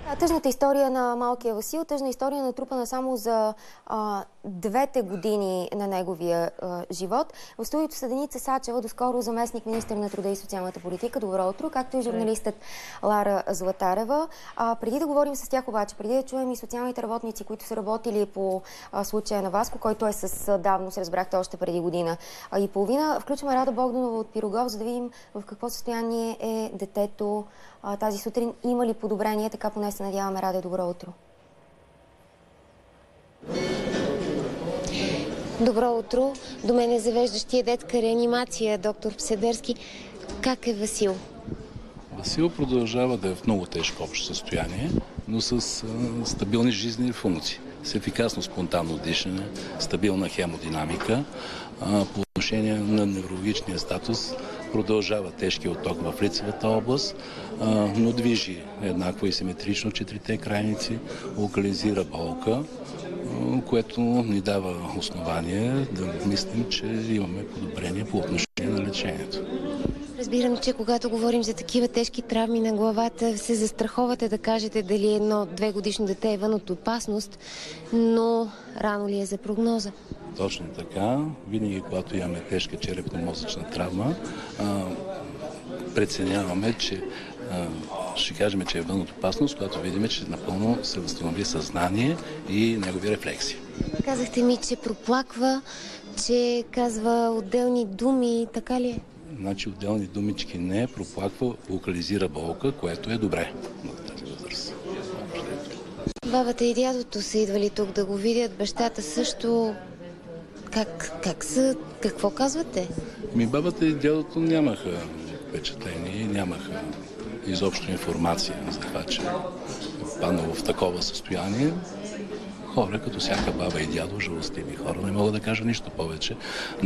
Тъжната история на малкия Васил, тъжна история натрупана само за 2 години на неговия живот. В студиото са Деница Сачева, доскоро заместник министър на труда и социалната политика. Добро утро, както и журналистът Лара Златарева. Преди да говорим с тях обаче, преди да чуем и социалните работници, които са работили по случая на Васко, който е с давност, разбрахте, още преди година и половина, включваме Рада Богданова от Пирогов, за да видим в какво състояние е детето тази сутрин. Има ли подобрение? Така поне се надяваме. Раде, добро утро. Добро утро. До мен е завеждащия детска реанимация, доктор Пседерски. Как е Васил? Васил продължава да е в много тежко общо състояние, но с стабилни жизнени функции. С ефикасно спонтанно дишане, стабилна хемодинамика. По отношение на неврологичния статус продължава тежкия отток в лицевата област, но движи еднакво и симетрично 4-те крайници, локализира болка, което ни дава основание да мислим, че имаме подобрение по отношение на лечението. Разбирам, че когато говорим за такива тежки травми на главата, се застраховате да кажете дали едно 2-годишно дете е вън от опасност, но рано ли е за прогноза? Точно така. Винаги, когато имаме тежка черепно-мозъчна травма, преценяваме, че ще кажем, че е вън от опасност, когато видим, че напълно се възстанови съзнание и негови рефлекси. Казахте ми, че проплаква, че казва отделни думи, така ли е? Значи отделни думички не, проплаква, локализира болка, което е добре на тази възраст. Бабата и дядото са идвали тук да го видят, бащата също. Как са? Какво казвате? Бабата и дядото нямаха впечатление, нямаха изобщо информация за това, че е паднало в такова състояние. Хора, като всяка баба и дядо, жалостливи хора, не мога да кажа нищо повече.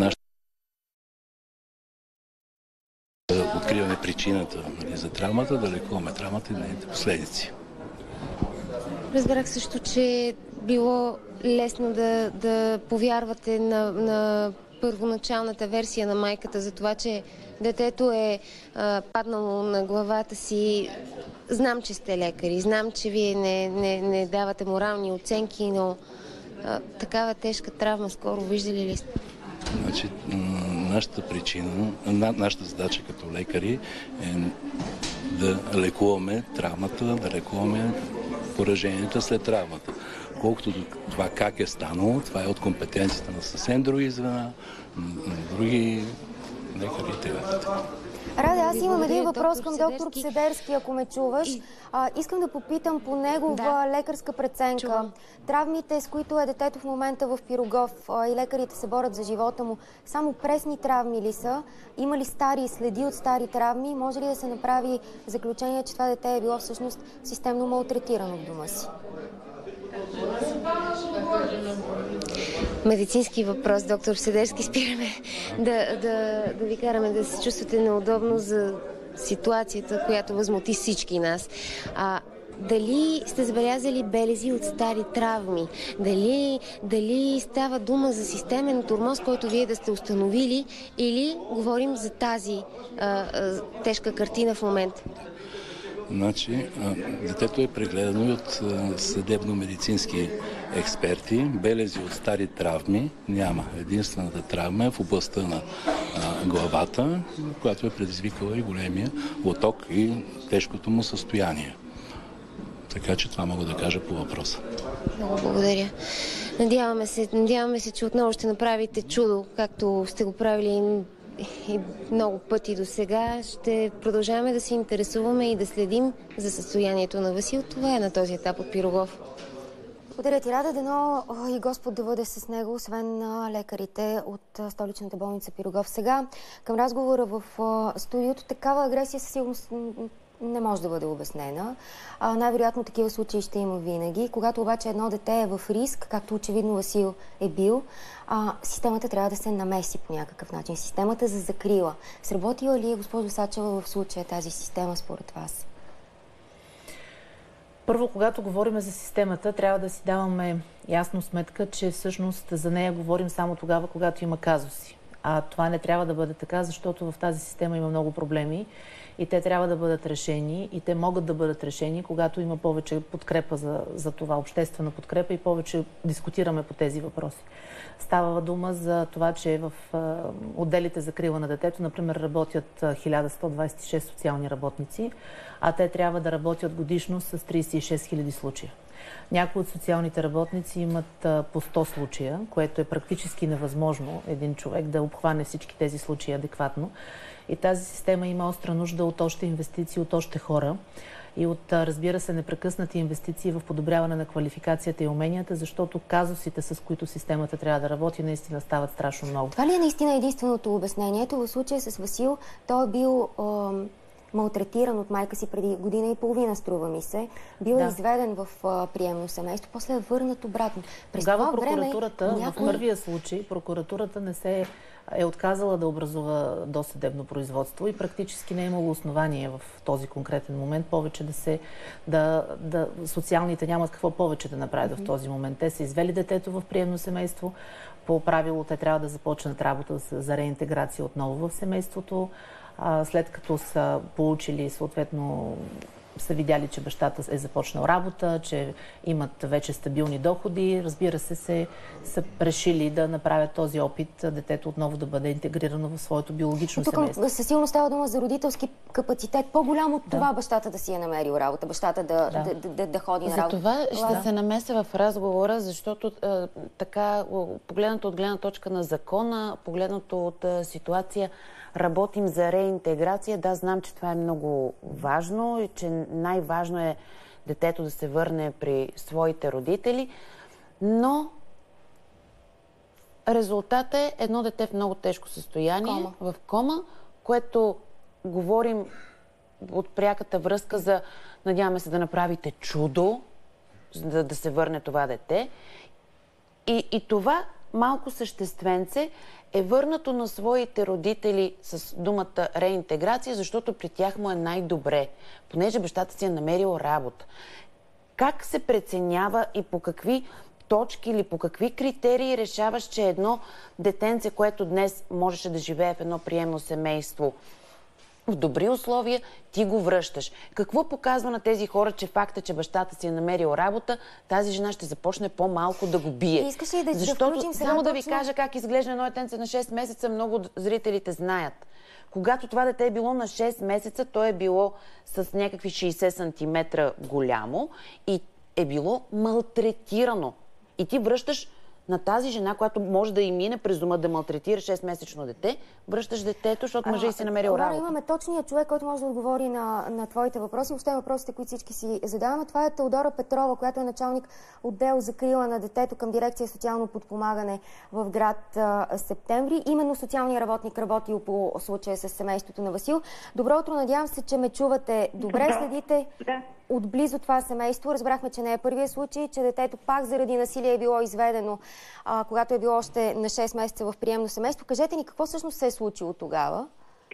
Да откриваме причината за травмата, да лекуваме травмата и нейните последици. Разбрах също, че било лесно да повярвате на първоначалната версия на майката за това, че детето е паднало на главата си. Знам, че сте лекари, знам, че вие не давате морални оценки, но такава тежка травма скоро виждали ли сте? Значи, нашата задача като лекари е да лекуваме травмата, да лекуваме пораженията след травмата. Колкото до това как е станало, това е от компетенцията на съвсем други звена, на други лекари и т.н. Раде, аз имам един въпрос към доктор Пседерски, ако ме чуваш. Искам да попитам по негова лекарска преценка. Травмите, с които е детето в момента в Пирогов и лекарите се борят за живота му, само пресни травми ли са? Има ли стари следи от стари травми? Може ли да се направи заключение, че това дете е било всъщност системно малтретирано в дома си? Медицински въпрос, доктор Пседерски. Спираме да ви караме да се чувствате неудобно за ситуацията, която възмути всички нас. Дали сте забелязали белези от стари травми? Дали става дума за системен тормоз, който вие да сте установили, или говорим за тази тежка картина в момента? Значи, детето е прегледано и от съдебно-медицински експерти. Белези от стари травми няма. Единствената травма е в областта на главата, която е предизвикала и големия отток и тежкото му състояние. Така че това мога да кажа по въпроса. Много благодаря. Надяваме се, че отново ще направите чудо, както сте го правили и много пъти до сега. Ще продължаваме да се интересуваме и да следим за състоянието на Васил. Това е на този етап от Пирогов. Благодаря ти, Рада. Дано и Господ да бъде с него, освен лекарите от столичната болница Пирогов. Сега към разговора в студиото. Такава агресия със сигурност не може да бъде обяснена. Най-вероятно такива случаи ще има винаги. Когато обаче едно дете е в риск, както очевидно Васил е бил, системата трябва да се намеси по някакъв начин. Системата за закрила. Сработила ли е, госпожо Сачева, в случая тази система според вас? Първо, когато говорим за системата, трябва да си даваме ясно сметка, че всъщност за нея говорим само тогава, когато има казуси. А това не трябва да бъде така, защото в тази система има много проблеми и те трябва да бъдат решени и те могат да бъдат решени, когато има повече подкрепа за това, обществена подкрепа и повече дискутираме по тези въпроси. Става дума за това, че в отделите за закрила на детето, например, работят 1126 социални работници, а те трябва да работят годишно с 36 000 случая. Някои от социалните работници имат по 100 случая, което е практически невъзможно един човек да обхване всички тези случаи адекватно. И тази система има остра нужда от още инвестиции, от още хора и от, разбира се, непрекъснати инвестиции в подобряване на квалификацията и уменията, защото казусите, с които системата трябва да работи, наистина стават страшно много. Това ли е наистина единственото обяснение? Ето в случая с Васил, той е бил малтретиран от майка си преди година и половина, струва ми се. Бил изведен в приемно семейство, после е върнат обратно. Тогава прокуратурата, в първия случай, прокуратурата не се е отказала да образува досъдебно производство и практически не е имало основание в този конкретен момент повече социалните нямат какво повече да направят в този момент. Те са извели детето в приемно семейство. По правило те трябва да започнат работа за реинтеграция отново в семейството. След като са получили, съответно, са видяли, че бащата е започнал работа, че имат вече стабилни доходи, разбира се, са решили да направят този опит детето отново да бъде интегрирано в своето биологично семейство. Тук със сигурност става дума за родителски капацитет, по-голям от това бащата да си е намерил работа, бащата да ходи на работа. За това ще се намеся в разговора, защото така, погледнато от гледна точка на закона, погледнато от ситуация, работим за реинтеграция. Да, знам, че това е много важно и че най-важно е детето да се върне при своите родители, но резултатът е едно дете в много тежко състояние, в кома, което говорим от пряката връзка за, надяваме се да направите чудо, за да се върне това дете. И това малко същественце е върнато на своите родители с думата реинтеграция, защото при тях му е най-добре, понеже бащата си е намерил работа. Как се преценява и по какви точки или по какви критерии решаваш, че едно детенце, което днес можеше да живее в едно приемно семейство в добри условия, ти го връщаш? Какво показва на тези хора, че факта, че бащата си е намерил работа, тази жена ще започне по-малко да го бие? Искаш ли Защото, само да ви кажа как изглежда едно детенце на 6 месеца, много зрителите знаят. Когато това дете е било на 6 месеца, то е било с някакви 60 см голямо и е било малтретирано. И ти връщаш на тази жена, която може да и мине през дома да малтретира 6-месечно дете, връщаш детето, защото мъжът си намерил работа. Имаме точния човек, който може да отговори на твоите въпроси. Въобще въпросите, които всички си задаваме. Това е Теодора Петрова, която е началник отдел закрила на детето към дирекция социално подпомагане в град Септември. Именно социалният работник работил по случая с семейството на Васил. Добро утро, надявам се, че ме чувате добре. Следите отблизо това семейство. Разбрахме, че не е първият случай, че детето пак заради насилие е било изведено, когато е било още на 6 месеца в приемно семейство. Кажете ни, какво всъщност се е случило тогава?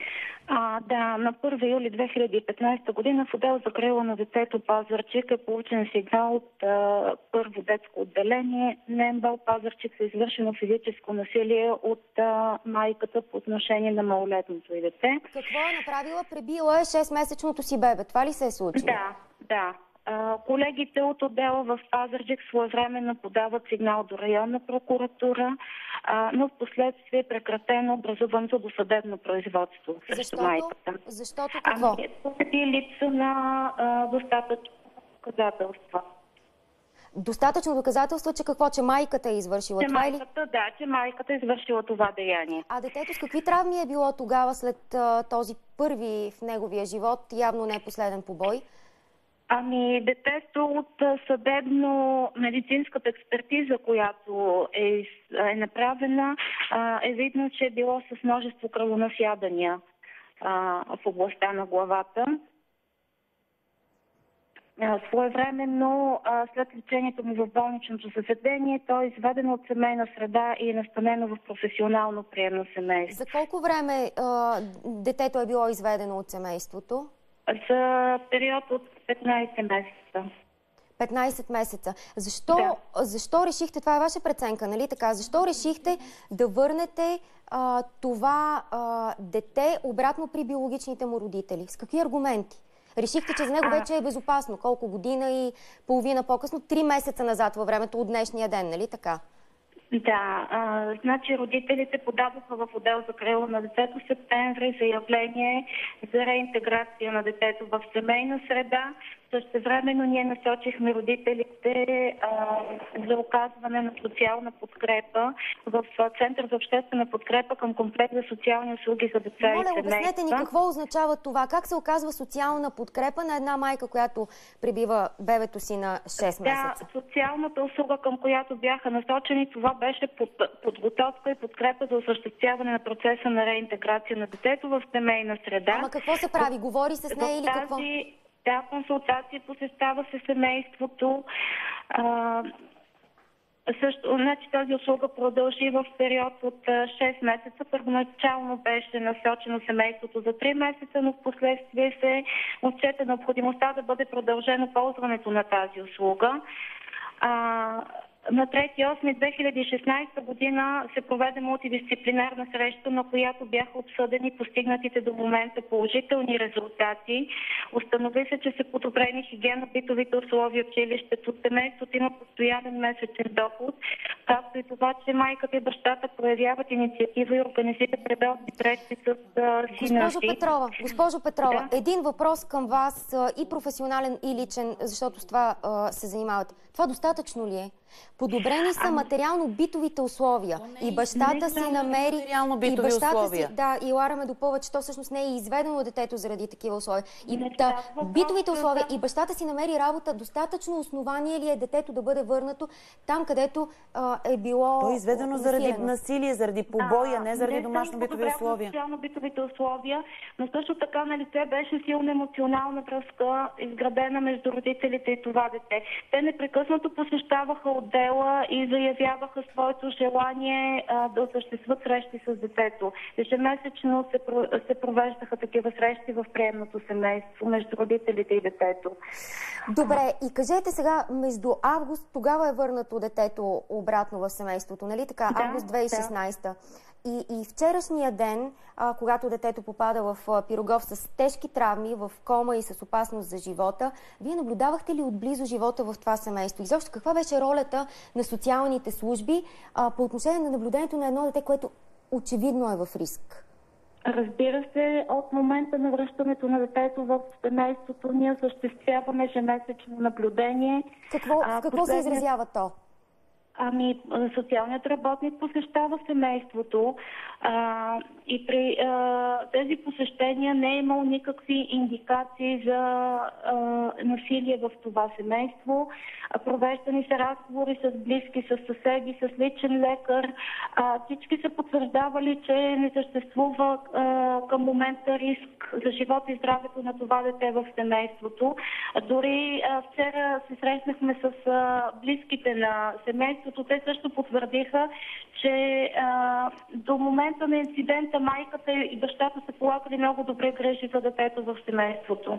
На 1 юли 2015 година в отдел закрила на детето Пазарджик е получен сигнал от първо детско отделение на МБАЛ Пазарджик за извършено физическо насилие от майката по отношение на малолетното и дете. Какво е направила? Пребила е 6-месечното си бебе. Това ли се е случило? Да. Колегите от отдела в Пазарджик своевременно подават сигнал до районна прокуратура, но в последствие е прекратено образуваното досъдебно производство срещу майката. Защото какво? Поради липса на достатъчно доказателства. Достатъчно доказателства, че какво? Че майката е извършила това или? Че майката е извършила това деяние. А детето с какви травми е било тогава след този първи в неговия живот, явно не е последен побой? Детето от съдебно-медицинската експертиза, която е направена, е видно, че е било с множество кръвонасядания в областта на главата. Своевременно, след лечението му в болничното заведение, то е изведено от семейна среда и е настанено в професионално приемно семейство. За колко време детето е било изведено от семейството? За период от 15 месеца. 15 месеца. Защо решихте, това е ваша преценка, нали така, защо решихте да върнете това дете обратно при биологичните му родители? С какви аргументи? Решихте, че за него вече е безопасно. Колко година и половина по-късно? 3 месеца назад във времето от днешния ден, нали така? Да, значи родителите подадоха в отдел за закрила на детето в септември заявление за реинтеграция на детето в семейна среда. Същевременно ние насочихме родителите за оказване на социална подкрепа в Център за обществена подкрепа към комплект за социални услуги за деца и семейства. Моля, обяснете ни какво означава това. Как се оказва социална подкрепа на една майка, която пребива бебето си на 6 месеца? Да, социалната услуга, към която бяха насочени, това беше подготовка и подкрепа за осъществяване на процеса на реинтеграция на детето в семейна среда. Ама какво се прави? Говори се с нея или какво? Да, консултация посещава се семейството. Също, значи тази услуга продължи в период от 6 месеца. Първоначално беше насочено семейството за 3 месеца, но в последствие се отчете необходимостта да бъде продължено ползването на тази услуга. На 3.8.2016 година се проведе мултидисциплинарна среща, на която бяха обсъдени постигнатите до момента положителни резултати. Установи се, че са подобрени хигиенно-битовите условия в училището. Семейството има постоянен месечен доход, както и това, че майката и бащата проявяват инициатива и организират редовни срещи с сина си. Госпожо Петрова, да. Един въпрос към вас, и професионален, и личен, защото с това се занимавате. Това достатъчно ли е? Подобрени са материално-битовите условия. И бащата си намери... И бащата си... Да, и Лара ме допълва, че то всъщност не е изведено детето заради такива условия. Битовите условия и бащата си намери работа. Достатъчно основание ли е детето да бъде върнато там, където е било... То е изведено заради насилие, заради побоя, не заради домашно-битови условия. Социално-битовите условия, но също така на лице беше силна емоционална връзка, изградена между родителите и това дете. Те непрекъснато посещаваха отдела и заявяваха своето желание да осъществят срещи с детето. Ежемесечно се провеждаха такива срещи в приемното семейство между родителите и детето. Добре, и кажете сега, между август, тогава е върнато детето обратно в семейството, нали така? Да, август 2016. Да. И вчерашния ден, когато детето попада в Пирогов с тежки травми, в кома и с опасност за живота, вие наблюдавахте ли отблизо живота в това семейство? Изобщо каква беше ролята на социалните служби по отношение на наблюдението на едно дете, което очевидно е в риск? Разбира се, от момента на връщането на детето в семейството ние осъществяваме ежемесечно наблюдение. Какво се изразява то? Социалният работник посещава семейството и при тези посещения не е имал никакви индикации за насилие в това семейство. Провеждани са разговори с близки, с съседи, с личен лекар. Всички са потвърждавали, че не съществува към момента риск за живота и здравето на това дете в семейството. Дори вчера се срещнахме с близките на семейството. Те също потвърдиха, че до момента на инцидента майката и бащата са полагали много добре грижи за детето в семейството.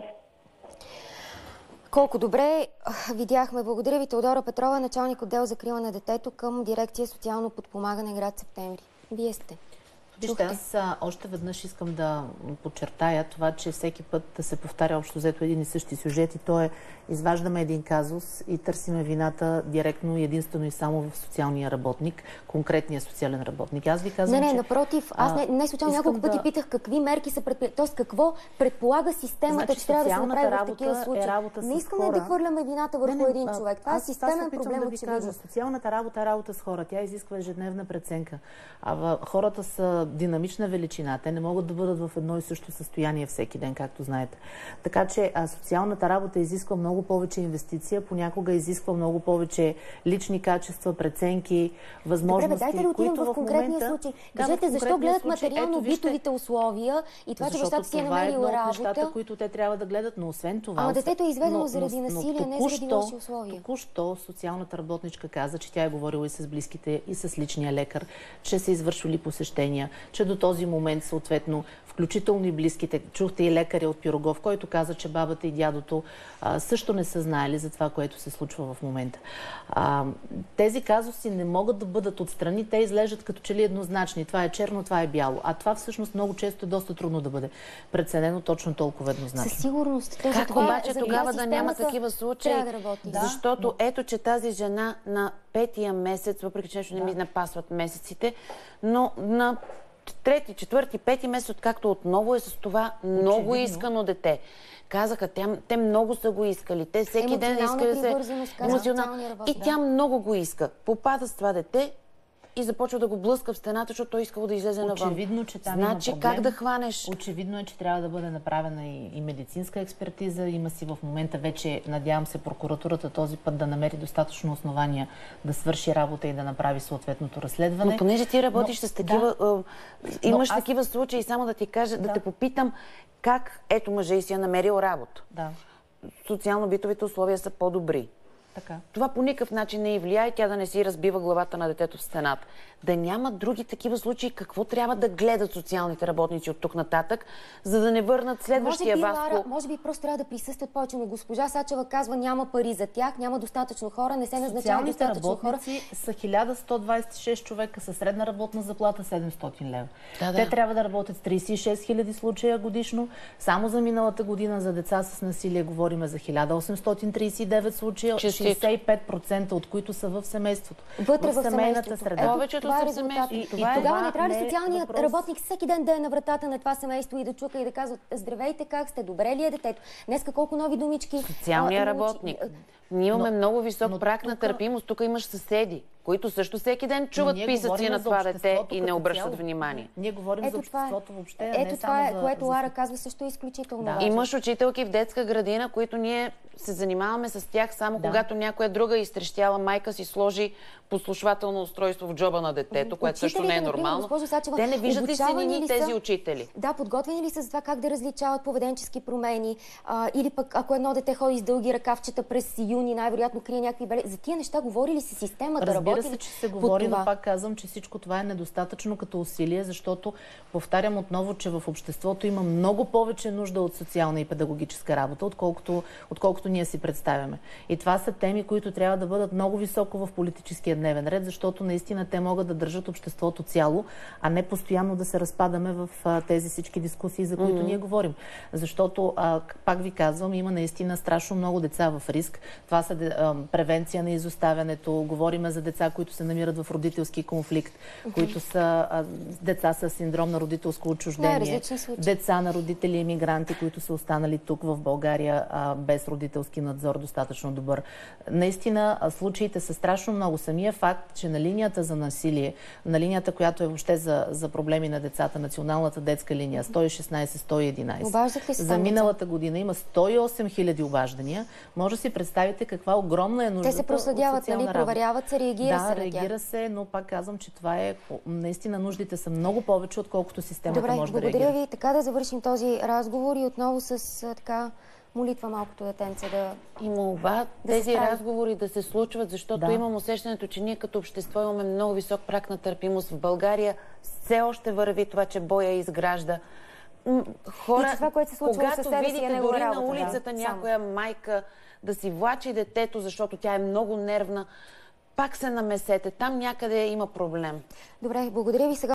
Колко добре видяхме. Благодаря ви, Теодора Петрова, началник отдел закрила на детето към дирекция социално подпомагане град Септември. Вие сте. Вижте, аз още веднъж искам да подчертая това, че всеки път да се повтаря общо взето един и същи сюжет и то е изваждаме един казус и търсиме вината директно и единствено и само в социалния работник, конкретния социален работник. Аз ви казвам, че... напротив, аз не случайно няколко пъти питах какви мерки са предприятия, т.е. какво предполага системата, че трябва да се направи в такива случаи. Не искаме да хвърляме вината върху един човек. Това е системен проблем, очевидно. Социалната работа е работа с хора. Тя изисква ежедневна преценка. Хората са динамична величина. Те не могат да бъдат в едно и също състояние всеки ден, както знаете. Така че социалната работа изисква много повече инвестиция, понякога изисква много повече лични качества, преценки, възможности, дайте да отидем в конкретния случай. Кажете, защо гледат материално-битовите условия и това, че бащата си е намерил работа? Това е нещата, които те трябва да гледат, но освен това... Ама детето е изведено заради насилие, не заради лоши условия. Току-що социалната работничка каза, че тя е говорила и с близките, и с личния лекар, че са извършвали посещения, че до този момент съответно, включително и близките, чухте и лекаря от Пирогов, който каза, че бабата и дядото също не са знаели за това, което се случва в момента. Тези казуси не могат да бъдат отстрани, те изглеждат като че ли еднозначни. Това е черно, това е бяло. А това всъщност много често е доста трудно да бъде преценено точно толкова еднозначно. Със сигурност. Как обаче тогава да няма такива случаи? Да, защото ето, че тази жена на 5-тия месец, въпреки че нещо не ми напасват месеците, но на 3-ти, 4-ти, 5-ти месец, откакто отново е с това много искано дете. Казаха, те много са го искали. Те всеки ден искали да се... И тя много го иска. Попада с това дете и започва да го блъска в стената, защото той искал да излезе навън. Очевидно, че там значи, има проблем. как да хванеш? Очевидно е, че трябва да бъде направена и медицинска експертиза. Има си в момента вече, надявам се, прокуратурата този път да намери достатъчно основания да свърши работа и да направи съответното разследване. Но понеже ти работиш с такива... имаш такива случаи, само да ти кажа, да те попитам как ето мъжа и си е намерил работа. Да. Социално-битовите условия са по-добри. Така. Това по никакъв начин не и влияе тя да не си разбива главата на детето в стената. Да няма други такива случаи, какво трябва да гледат социалните работници от тук нататък, за да не върнат следващия Васко. Може би просто трябва да присъстват повече, но госпожа Сачева казва, няма пари за тях, няма достатъчно хора, не се назначават достатъчно хора. Са 1126 човека със средна работна заплата 700 лева. Да. Те трябва да работят с 36 000 случая годишно. Само за миналата година за деца с насилие говорим за 1839 случая. 65% от които са в семейството. Вътре в семейната среда. Повечето са в семейството. И тогава не трябва ли социалният работник всеки ден да е на вратата на това семейство и да чука и да казва: здравейте, как сте, добре ли е детето? Днеска колко нови думички. Социалният работник. Ние имаме много висок праг на търпимост. Тук имаш съседи, които също всеки ден чуват писъци на това дете и не обръщат внимание. Ние говорим за обществото въобще, а ето това е, което Лара казва, също е изключително важно. Имаш учителки в детска градина, които ние се занимаваме с тях само когато някоя друга изтрещяла майка си сложи послушвателно устройство в джоба на детето, което също не е нормално. Те не виждат ли синини тези учители? Да, подготвени ли са за това как да различават поведенчески промени? Или пък ако едно дете ходи с дълги ръкавчета през юни, най-вероятно крие някакви белези. За тия неща говори ли си системата? Разбира се, че се говори, но пак казвам, че всичко това е недостатъчно като усилие, защото повтарям отново, че в обществото има много повече нужда от социална и педагогическа работа, отколкото ние си представяме. И това са теми, които трябва да бъдат много високо в политическия дневен ред, защото наистина те могат да държат обществото цяло, а не постоянно да се разпадаме в тези всички дискусии, за които ние говорим. Защото, пак ви казвам, има наистина страшно много деца в риск. Това са превенция на изоставянето, говориме за деца, които се намират в родителски конфликт, които са деца с синдром на родителско отчуждение, деца на родители емигранти, които са останали тук в България без родителски надзор достатъчно добър. Наистина случаите са страшно много. Самия факт, че на линията за насилие, на линията, която е въобще за проблеми на децата, националната детска линия 116-111, за миналата година има 108 000 обаждания. Може да си представите каква огромна е нуждата. Те се проследяват, нали, проверяват се, реагира се. Да, реагира се, но пак казвам, че това е наистина нуждите са много повече, отколкото системата може да реагира. Добре, благодаря ви. Така да завършим този разговор и отново с така молитва малкото детенце да... И молба тези разговори да се случват, защото имам усещането, че ние като общество имаме много висок праг на търпимост. В България все още върви това, че боя изгражда. Хора, това, което се случва когато видите дори на улицата някоя майка да си влачи детето, защото тя е много нервна, пак се намесете. Там някъде има проблем. Добре, благодаря ви. Сега